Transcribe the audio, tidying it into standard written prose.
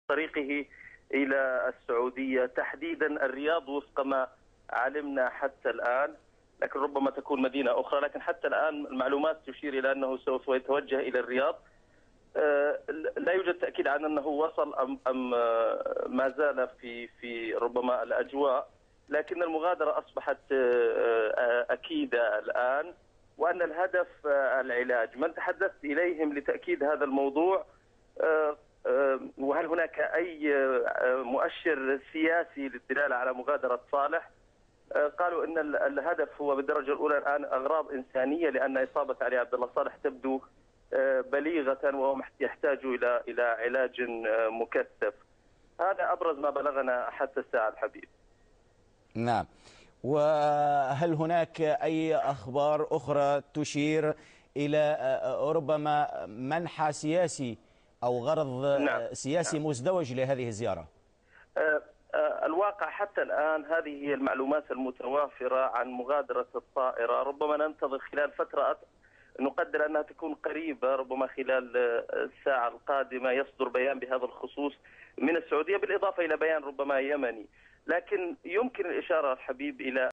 طريقه إلى السعودية، تحديدا الرياض وفق ما علمنا حتى الآن، لكن ربما تكون مدينة أخرى. لكن حتى الآن المعلومات تشير إلى أنه سوف يتوجه إلى الرياض. لا يوجد تأكيد عن أنه وصل أم ما زال في ربما الأجواء، لكن المغادرة أصبحت أكيدة الآن، وأن الهدف العلاج. من تحدثت إليهم لتأكيد هذا الموضوع، وهل هناك أي مؤشر سياسي للدلالة على مغادرة صالح، قالوا أن الهدف هو بالدرجة الأولى الآن أغراض إنسانية، لأن إصابة علي عبد الله صالح تبدو بليغة وهو يحتاج إلى علاج مكثف. هذا أبرز ما بلغنا حتى الساعة الحبيب. نعم. وهل هناك أي أخبار أخرى تشير إلى ربما منحى سياسي أو غرض سياسي مزدوج لهذه الزيارة؟ الواقع حتى الآن هذه هي المعلومات المتوافرة عن مغادرة الطائرة. ربما ننتظر خلال فترة نقدر أنها تكون قريبة، ربما خلال الساعة القادمة يصدر بيان بهذا الخصوص من السعودية، بالإضافة إلى بيان ربما يمني. لكن يمكن الإشارة الحبيب إلى